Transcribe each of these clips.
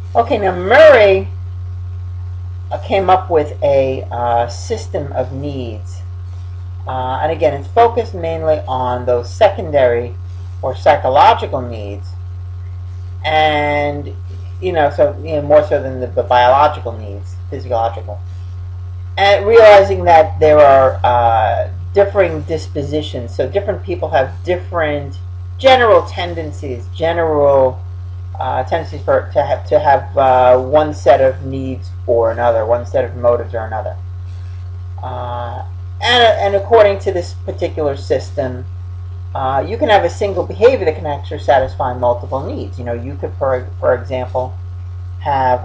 Okay, now Murray came up with a system of needs. And again, it's focused mainly on those secondary or psychological needs. And, more so than the biological needs, physiological. And realizing that there are differing dispositions. So different people have different general tendencies, tendencies to have one set of needs or another, one set of motives or another. And according to this particular system, you can have a single behavior that can actually satisfy multiple needs. You could, for example, have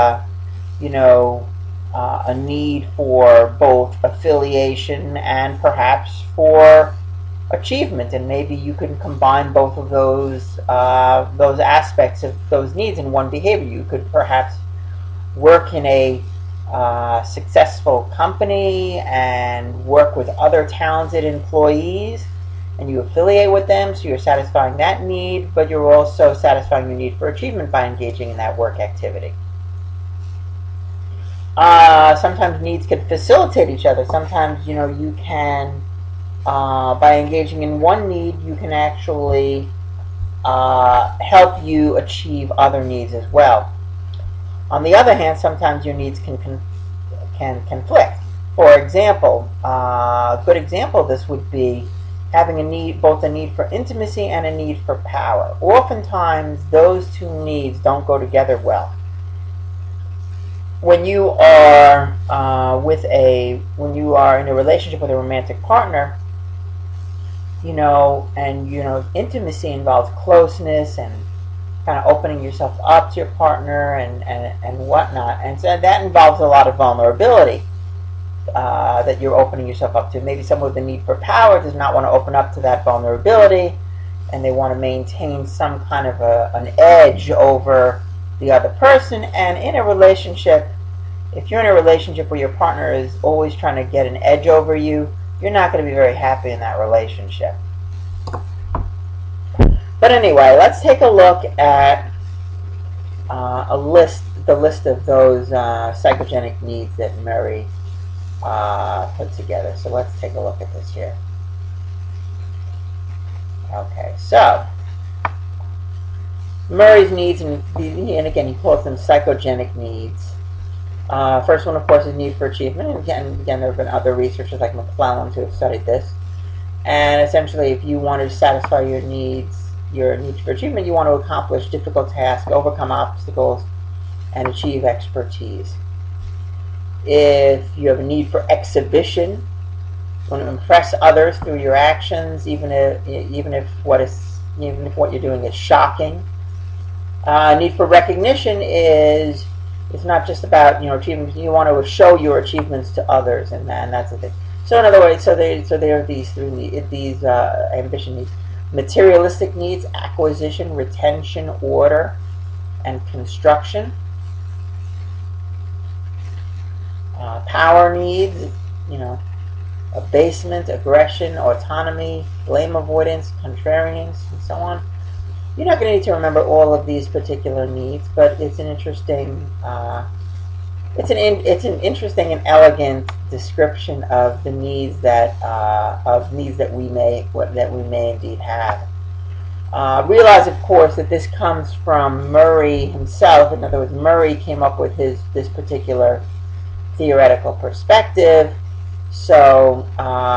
a need for both affiliation and perhaps for achievement, and maybe you can combine both of those aspects of those needs in one behavior. You could perhaps work in a successful company and work with other talented employees, and you affiliate with them, so you're satisfying that need, but you're also satisfying your need for achievement by engaging in that work activity. Sometimes needs can facilitate each other. Sometimes, you can, by engaging in one need, you can actually help you achieve other needs as well. On the other hand, sometimes your needs can conflict. For example, a good example of this would be having both a need for intimacy and a need for power. Oftentimes, those two needs don't go together well. When you are in a relationship with a romantic partner, intimacy involves closeness and kind of opening yourself up to your partner and whatnot, and so that involves a lot of vulnerability that you're opening yourself up to. Maybe someone with a need for power does not want to open up to that vulnerability, and they want to maintain some kind of an edge over the other person. And in a relationship, if you're in a relationship where your partner is always trying to get an edge over you, you're not going to be very happy in that relationship. But anyway, let's take a look at the list of those psychogenic needs that Murray put together. So let's take a look at this here. Okay, so Murray's needs, and again, he calls them psychogenic needs. First one, of course, is need for achievement. And again, there have been other researchers like McClellan who have studied this. And essentially, if you want to satisfy your need for achievement, you want to accomplish difficult tasks, overcome obstacles, and achieve expertise. If you have a need for exhibition, you want to impress others through your actions, even if what you're doing is shocking. Need for recognition is it's not just about achievements. You want to show your achievements to others, and that's the thing. So in other words, there are these ambition needs: materialistic needs, acquisition, retention, order, and construction. Power needs, abasement, aggression, autonomy, blame avoidance, contrariance, and so on. You're not going to need to remember all of these particular needs, but it's an interesting, interesting and elegant description of the needs that we may indeed have. Realize, of course, that this comes from Murray himself. In other words, Murray came up with this particular theoretical perspective. So,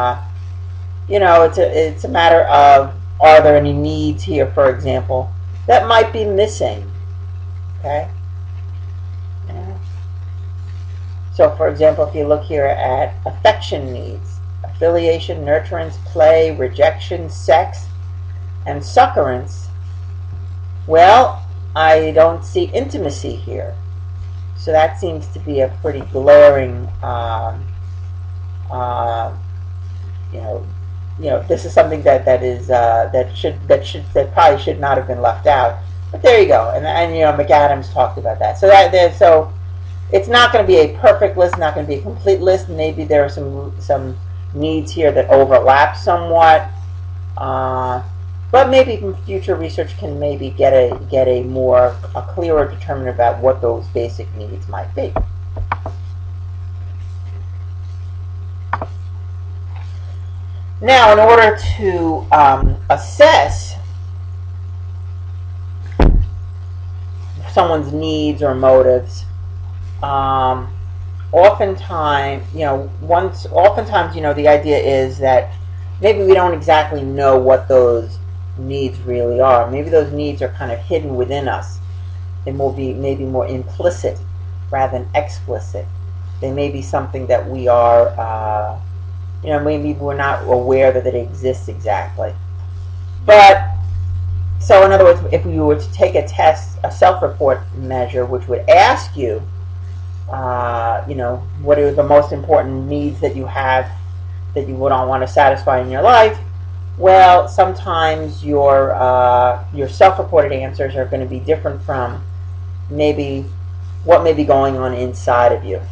it's a matter of, are there any needs here, for example, that might be missing? Okay. Yeah. So, for example, if you look here at affection needs, affiliation, nurturance, play, rejection, sex, and succurrence, well, I don't see intimacy here. So that seems to be a pretty glaring, this is something that probably should not have been left out. But there you go, and McAdams talked about that. So it's not going to be a perfect list, not going to be a complete list. Maybe there are some needs here that overlap somewhat. But maybe future research can maybe get a clearer determination about what those basic needs might be. Now, in order to assess someone's needs or motives, oftentimes, the idea is that maybe we don't exactly know what those needs really are. Maybe those needs are kind of hidden within us. They will be maybe more implicit rather than explicit. They may be something that we are, maybe we're not aware that it exists exactly. But, so in other words, if we were to take a test, a self-report measure, which would ask you, what are the most important needs that you have that you would want to satisfy in your life? Well, sometimes your self-reported answers are going to be different from maybe what may be going on inside of you.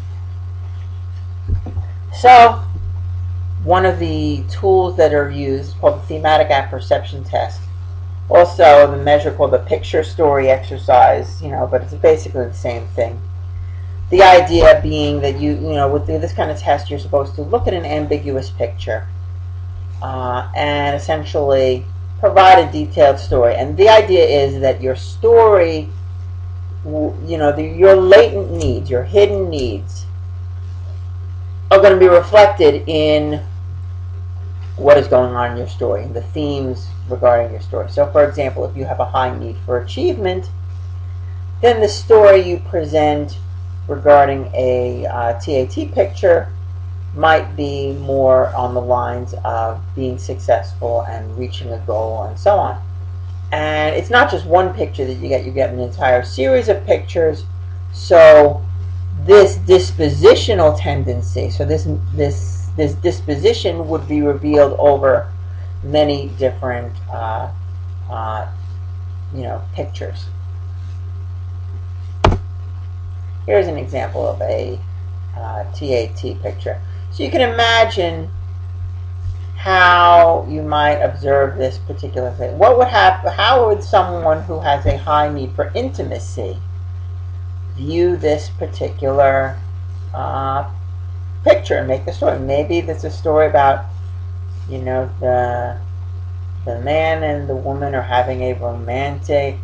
So, one of the tools that are used is called the thematic apperception test. Also, the measure called the picture story exercise, but it's basically the same thing. The idea being that with this kind of test, you're supposed to look at an ambiguous picture and essentially provide a detailed story. And the idea is that your story, your latent needs, your hidden needs, are going to be reflected in what is going on in your story, the themes regarding your story. So, for example, if you have a high need for achievement, then the story you present regarding a TAT picture might be more on the lines of being successful and reaching a goal and so on. And it's not just one picture that you get an entire series of pictures. So this dispositional tendency, so this disposition would be revealed over many different pictures. Here's an example of a TAT picture. So you can imagine how you might observe this particular thing. What would happen? How would someone who has a high need for intimacy view this particular picture and make the story? Maybe there's a story about, the man and the woman are having a romantic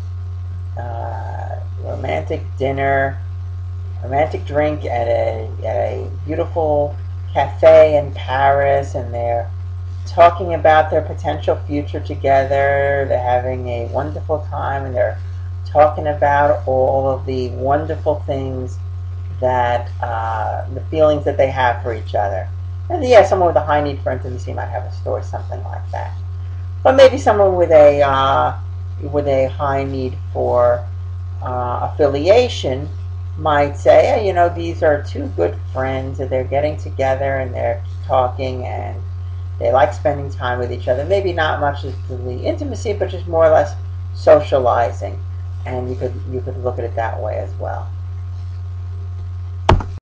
dinner, romantic drink at a beautiful cafe in Paris, and they're talking about their potential future together. They're having a wonderful time, and they're talking about all of the wonderful things that the feelings that they have for each other. And yeah, someone with a high need for intimacy might have a story something like that. But maybe someone with a high need for affiliation might say, hey, these are two good friends, and they're getting together and they're talking and they like spending time with each other. Maybe not much as to the intimacy, but just more or less socializing. And you could look at it that way as well.